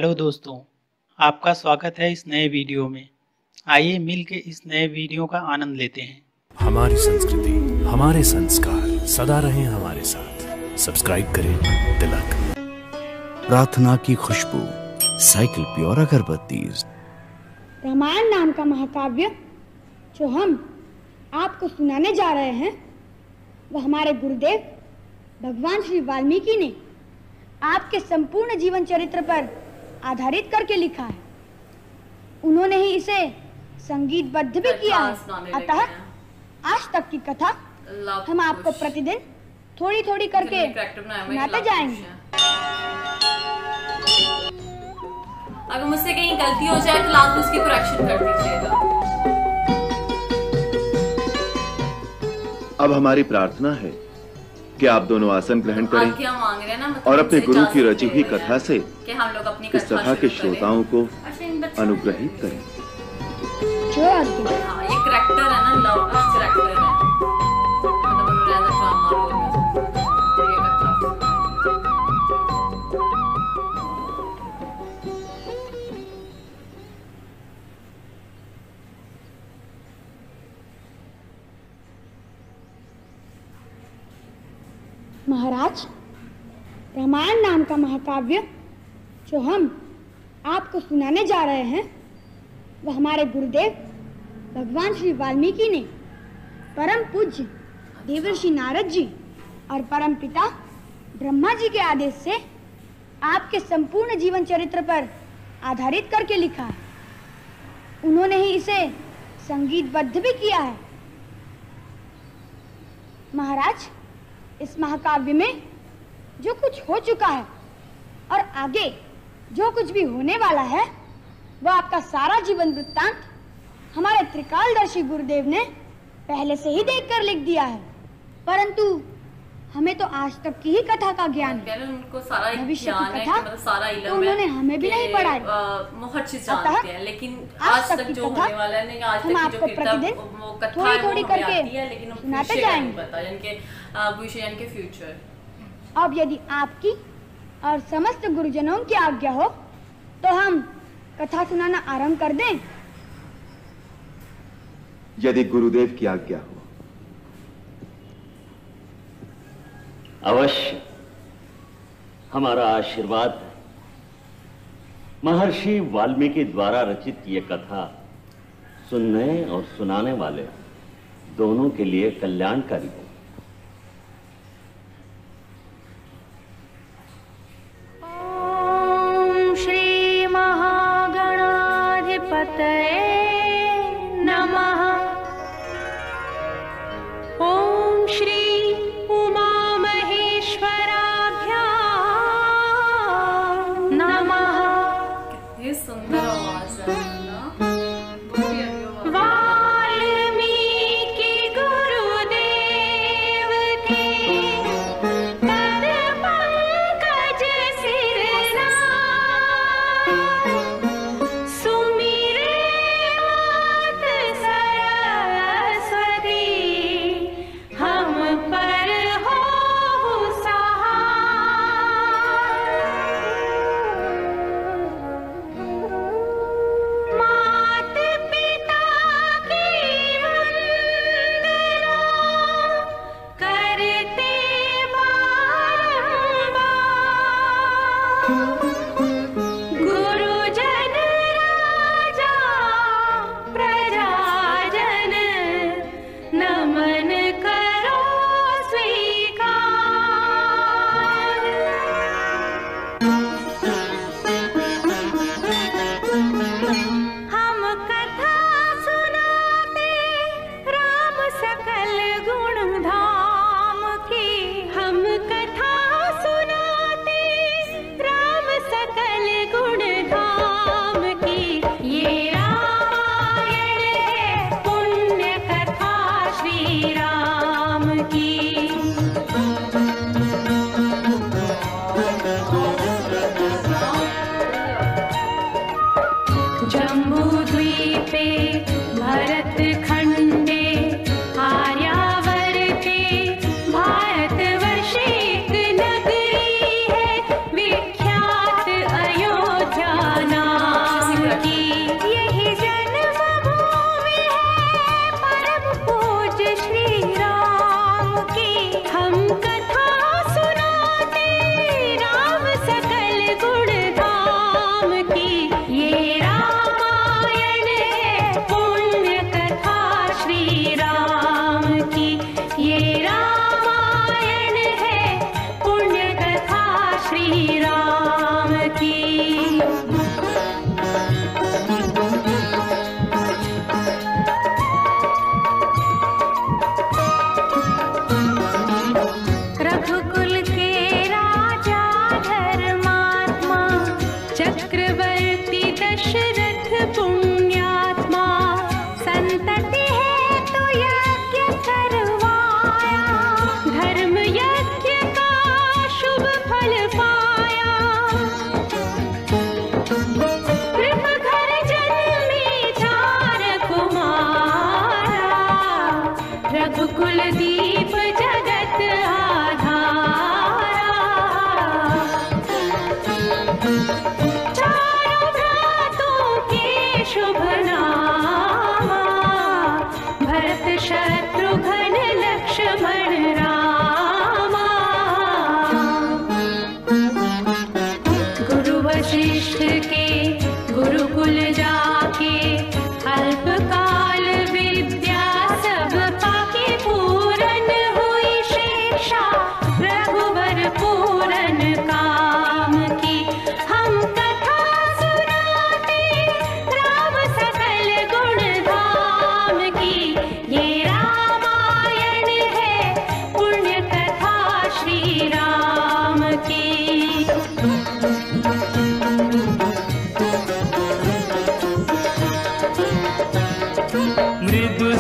Hello दोस्तों, आपका स्वागत है इस नए वीडियो में। आइए मिल के इस नए वीडियो का आनंद लेते हैं। हमारी संस्कृति, हमारे संस्कार सदा रहें हमारे साथ। सब्सक्राइब करें तिलक। प्रार्थना की खुशबू, साइकिल प्योर अगरबत्ती। रामायण नाम का महाकाव्य जो हम आपको सुनाने जा रहे हैं वह हमारे गुरुदेव भगवान श्री वाल्मीकि ने आपके संपूर्ण जीवन चरित्र पर आधारित करके लिखा है। उन्होंने ही इसे संगीतबद्ध भी किया है। अतः आज तक की कथा हम आपको प्रतिदिन थोड़ी थोड़ी करके सुनाते जाएंगे। अगर मुझसे कहीं गलती हो जाए तो लास्ट में उसकी करेक्शन कर दीजिएगा। अब हमारी प्रार्थना है कि आप दोनों आसन ग्रहण करें मांग रहे हैं ना, और अपने गुरु की रची हुई कथा से कि हम लोग अपनी इस सभा के श्रोताओं को अनुग्रहित करें। हाँ, ये करैक्टर है ना, लव का करैक्टर है। मतलब उन्होंने ड्रामा रोल में ये कथा। महाराज, रामायण नाम का महाकाव्य जो हम आपको सुनाने जा रहे हैं वह हमारे गुरुदेव भगवान श्री वाल्मीकि ने परम पूज्य देवर्षि नारद जी और परम पिता ब्रह्मा जी के आदेश से आपके संपूर्ण जीवन चरित्र पर आधारित करके लिखा है। उन्होंने ही इसे संगीतबद्ध भी किया है। महाराज, इस महाकाव्य में जो कुछ हो चुका है और आगे जो कुछ भी होने वाला है वह आपका सारा जीवन वृत्तांत हमारे त्रिकालदर्शी गुरुदेव ने पहले से ही देखकर लिख दिया है। परंतु हमें तो आज तक की ही कथा का ज्ञान है। उनको सारा भविष्य की है, कथा मतलब सारा इल्म तो उन्होंने हमें भी नहीं पढ़ाई। बहुत चीज जानते हैं, लेकिन आज तक जो कथा होने वाला है नहीं, आज हम तक आपको जो प्रतिदिन वो कथा थोड़ी थोड़ी करके लेकिन सुनाते जाएंगे। पता यानी कि भविष्य यानी कि फ्यूचर। अब यदि आपकी और समस्त गुरुजनों की आज्ञा हो तो हम कथा सुनाना आरंभ कर दें। यदि गुरुदेव की आज्ञा हो। अवश्य, हमारा आशीर्वाद है। महर्षि वाल्मीकि द्वारा रचित ये कथा सुनने और सुनाने वाले दोनों के लिए कल्याणकारी हो। ओम श्री महागणाधिपतये नमः। ओम श्री कितनी सुंदर आवाज है ना। करते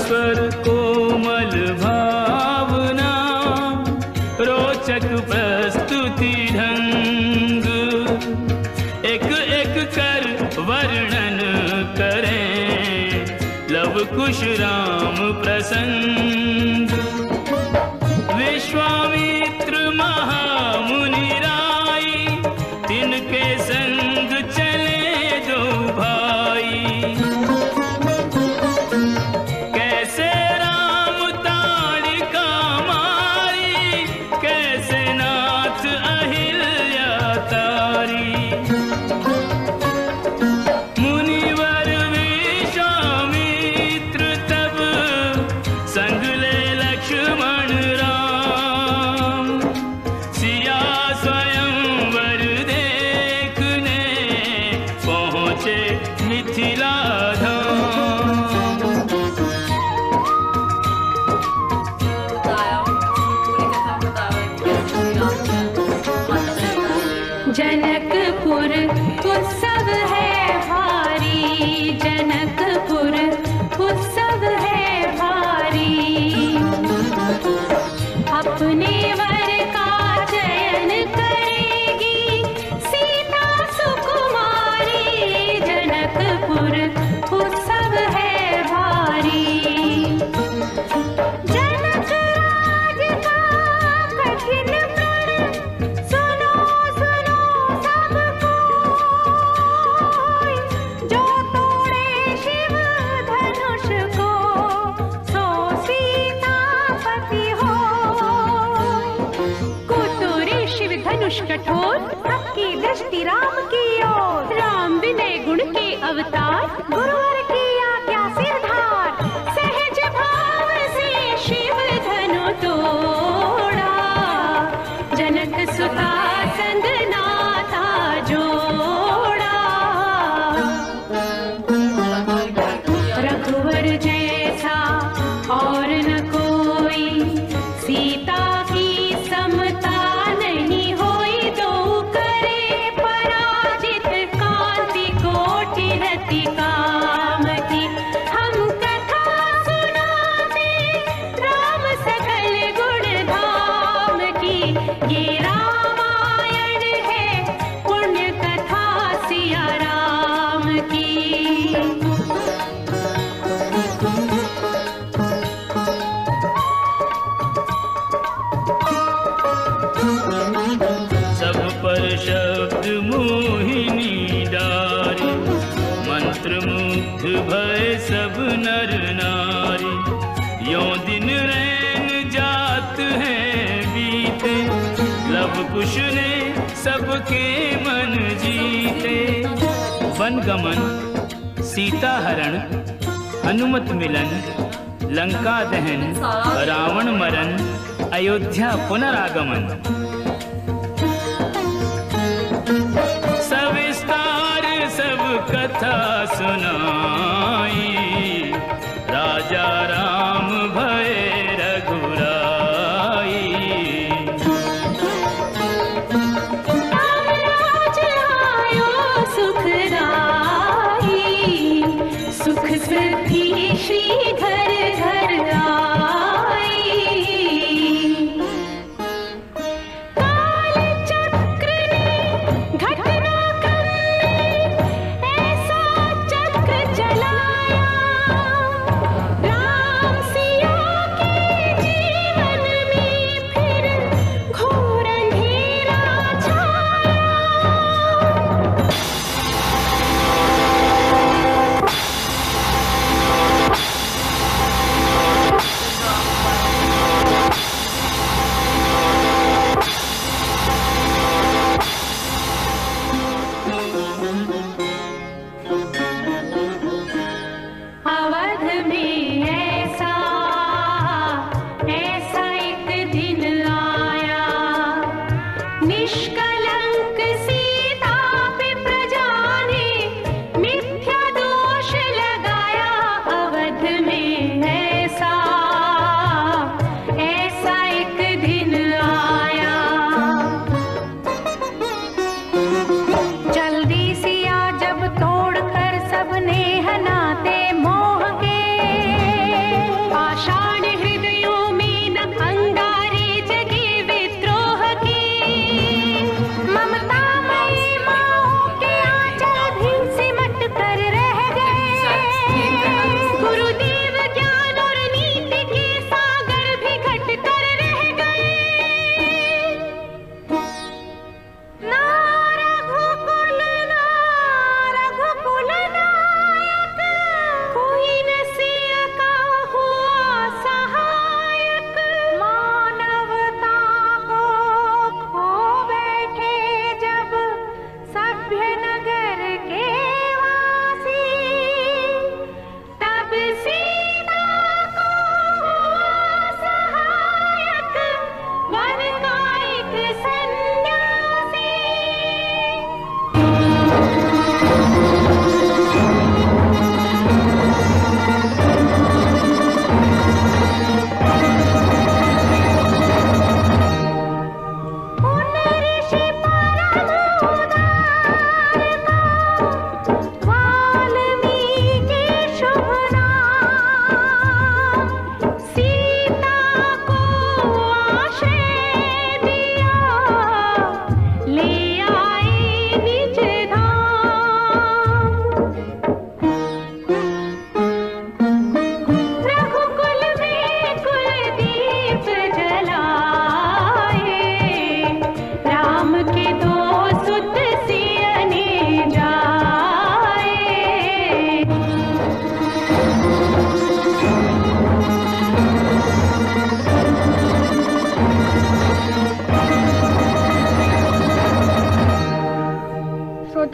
स्वर कोमल भावना, रोचक प्रस्तुति ढंग, एक एक कर वर्णन करें लव कुश राम प्रसंग। विश्वामित्र महामुनि राई, तिनके संग चले दो भाई। कैसे राम ताड़िका मारी, कैसे नाथ अहिल्या तारी। मुनिवर विश्वामित्र तब संग ले लक्ष्मण राम, सिया स्वयंवर देखने पहुँचे मिथिला धाम। जनकपुर उत्सव है भारी, जनकपुर उत्सव है भारी। अपने वर का चयन करेगी सीता सुकुमारी, जनकपुर उत्सव है भारी। जनक राज का कठिन प्रण, सुनो सुनो सब कोई, जो तोड़े शिव धनुष को सो सीतापति हो। कुतुरी शिव धनुष कठोर, सबकी दृष्टि राम की ओर। राम विनय गुण के अवतार, गुरुवर की आज्ञा सिरधार। सहज भाव से शिव धनु तोड़ा, जनक सुता संग नाता जोड़ा। रघुवर जैसा और न कोई, सीता की समता नहीं होई। दो करे पराजित, कांति कोटि रति काम की। हम कथा सुनाते राम सकल गुण धाम की। ये रामायण है पुण्य कथा सिया राम की। सब पर शब्द मोहिनी डारी, मंत्र मुग्ध भय सब नर नारी। यों दिन रैन जात हैं बीते, लव कुश ने सबके मन जीते। वन गमन, सीता हरण, हनुमत मिलन, लंका दहन, रावण मरण, अयोध्या पुनरागमन। सविस्तार सब कथा सुनाई, राजा राम भय रघुराई। राज आयो सुखदाई, सुख समृद्धि श्री घर घर आई। काल चक्र ने घटना क्रम में ऐसा चक्र चलाया, राम सिया के जीवन में फिर घोर अंधेरा छाया। अवध में ऐसा ऐसा एक दिन आया, निष्कलंक सीता पे प्रजा ने मिथ्या दोष लगाया। अवध में ऐसा ऐसा एक दिन आया, जल्दी सिया जब तोड़ कर सबने हनाते मोह के।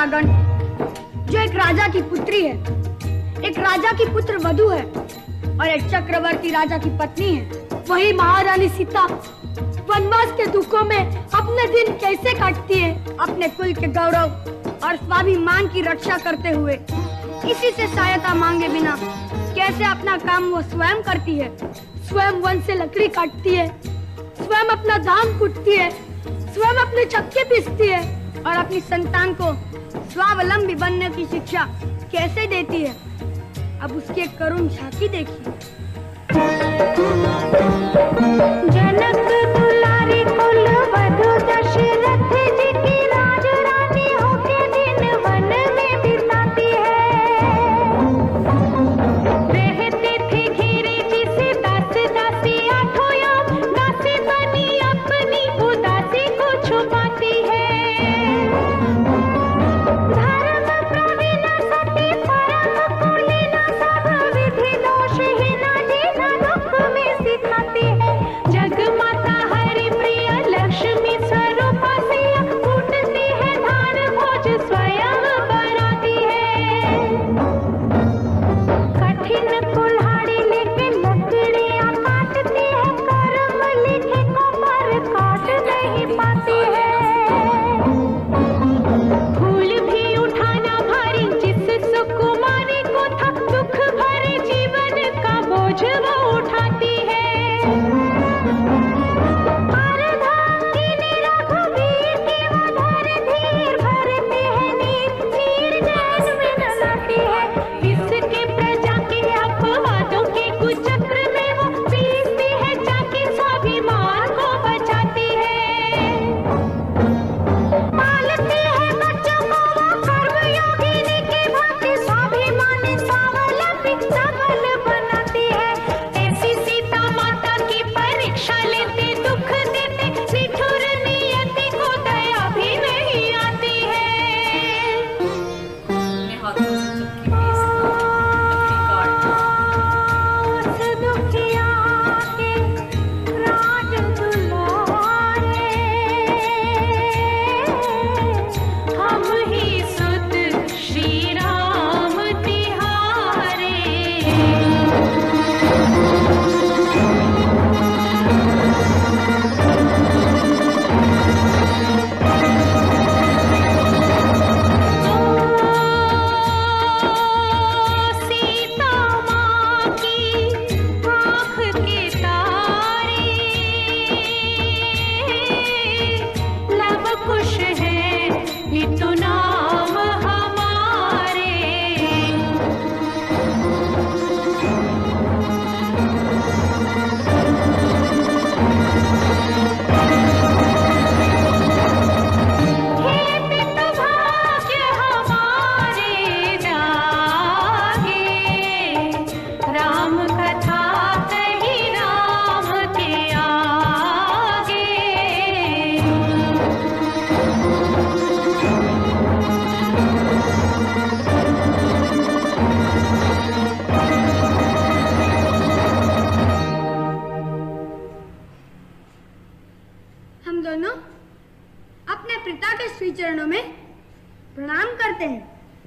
सीतागण जो एक राजा की पुत्री है, एक राजा की पुत्र वधू है और एक चक्रवर्ती राजा की पत्नी है। वही महारानी सीता वनवास के दुखों में अपने दिन कैसे काटती है, अपने कुल के गौरव और स्वाभिमान की रक्षा करते हुए, किसी से सहायता मांगे बिना कैसे अपना काम वो स्वयं करती है। स्वयं वन से लकड़ी काटती है, स्वयं अपना धान कूटती है, स्वयं अपने चक्के पीसती है और अपनी संतान को स्वावलंबी बनने की शिक्षा कैसे देती है। अब उसकी एक करुण झांकी देखिए। जनक दुलारी कुल वधु दशरथ जी की राज रानी होके दिन वन में बिताती है। रहती थी घिरी जिसे दास दासी आठों याम, दासी बनी अपनी उदासी को छुपाती है। धर्म प्रवीण सती परम कुलीन सब विधि दोषहीन जीना दुख में सिखाती है। जग माता हरि प्रिय लक्ष्मी स्वरूप सिया, कूटती है धान भोज स्वयं बनाती है। कठिन कुल्हाड़ी लेके लकड़ियां काटती है, कर्म लिखे को पर काट नहीं पाती है। फूल भी उठाना भारी जिस सुकुमारी को था, दुख भरे जीवन का बोझ वो उठाती है। अर्धांगिनी रघुवीर की वो धर धीर भरती है नीर, चीर जान में न लाती है। इसके प्रजा के अपवादों के कुचक्र में वो पीसती है, जाके स्वाभिमान को बचाती है। पालती है बच्चों को वो कर्मयोगिनी की भांति, स्वाभिमानी स्वावलंबी सबल बनाती है। ऐसी सीता माता की परीक्षा लेते, दुख देते, निठुर नियति को दया भी नहीं आती है। अपने हाथों से चक्की पीसना, लकड़ी काटना, उस दुखिया के राज दुलारे, हम ही सुत श्री राम तिहारे। सीता माँ की आँख के तारे, लब खुश है हितु नाम हमारे। हे पितु भाग्य हमारे जागे, राम कथा कही राम के आगे। हम दोनों अपने पिता के श्री चरणों में प्रणाम करते हैं।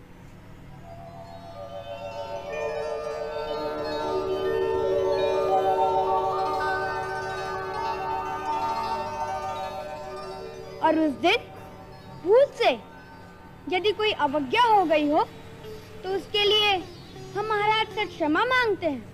और उस दिन भूल से यदि कोई अवज्ञा हो गई हो तो उसके लिए हम महाराज से क्षमा मांगते हैं।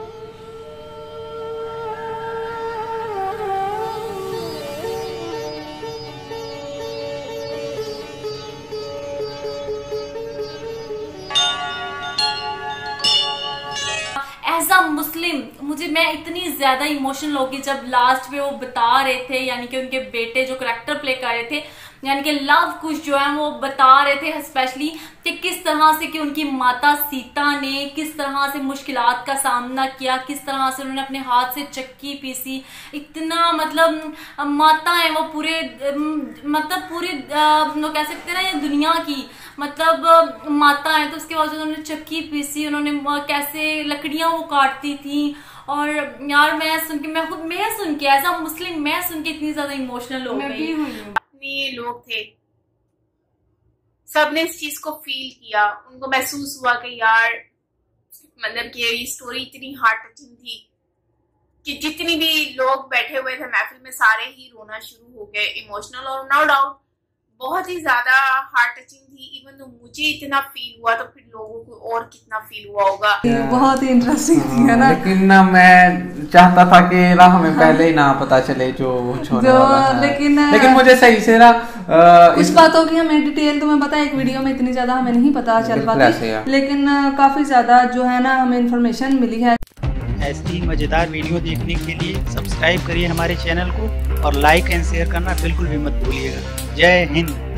एज अ मुस्लिम मैं इतनी ज्यादा इमोशनल होगी जब लास्ट में वो बता रहे थे, यानी कि उनके बेटे जो करेक्टर प्ले कर रहे थे, यानी कि लव कुश जो है वो बता रहे थे स्पेशली कि किस तरह से कि उनकी माता सीता ने किस तरह से मुश्किलात का सामना किया, किस तरह से उन्होंने अपने हाथ से चक्की पीसी। इतना मतलब माता है वो पूरे वो कह सकते हैं ना, ये दुनिया की मतलब माता है। तो उसके बाद उन्होंने चक्की पीसी, उन्होंने कैसे लकड़ियां वो काटती थी। और यार मैं सुन के एज अ मुस्लिम मैं सुन के इतनी ज्यादा इमोशनल हो गई। ये लोग थे सबने इस चीज को फील किया, उनको महसूस हुआ कि यार मतलब कि ये स्टोरी इतनी हार्ट टचिंग थी कि जितनी भी लोग बैठे हुए थे महफिल में सारे ही रोना शुरू हो गए, इमोशनल। और नो डाउट बहुत ही ज्यादा हार्ट टचिंग थी। इवन तो मुझे इतना फील हुआ तो फिर लोगों को और कितना फील हुआ होगा। बहुत ही इंटरेस्टिंग थी है ना। लेकिन ना मैं चाहता था कि ना हमें पहले ही ना पता चले जो होने वाला है। लेकिन मुझे सही से ना कुछ बातों की हमें डिटेल तुम्हें पता है एक वीडियो में इतनी ज्यादा हमें नहीं पता चल पाती, लेकिन काफी ज्यादा जो है ना हमें इन्फॉर्मेशन मिली है। ऐसी मजेदार वीडियो देखने के लिए सब्सक्राइब करिए हमारे चैनल को और लाइक एंड शेयर करना बिल्कुल भी मत भूलिएगा। जय हिंद।